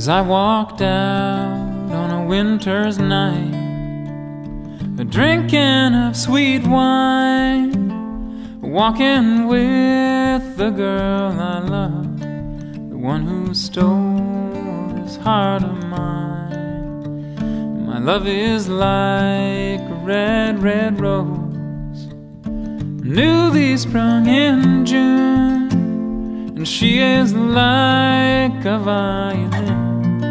As I walked out on a winter's night, drinking of sweet wine, walking with the girl I love, the one who stole this heart of mine. My love is like a red, red rose, newly sprung in June, and she is like a violin,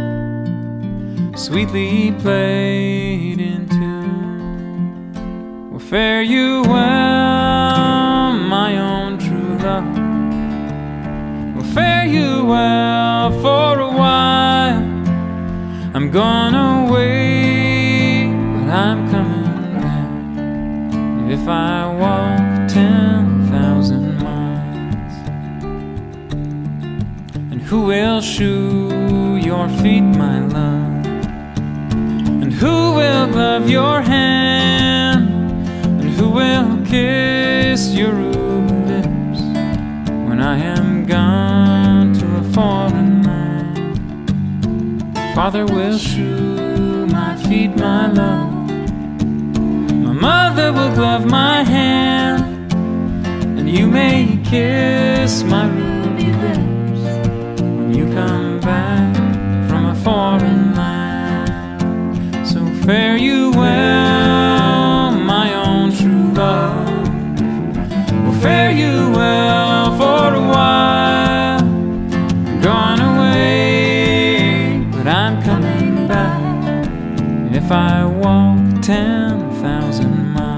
sweetly played in tune. Well, fare you well, my own true love. Well, fare you well for a while. I'm gonna wait, but I'm coming back. If I walk 10,000 miles, and who will shoe your feet, my love? Who will glove your hand? And who will kiss your ruby lips when I am gone to a foreign land? Father will shoe my feet, my love. My mother will glove my hand, and you may kiss my ruby lips when you come back from a foreign land. Fare you well, my own true love. Well, fare you well for a while. I'm gone away, but I'm coming back. If I walk 10,000 miles.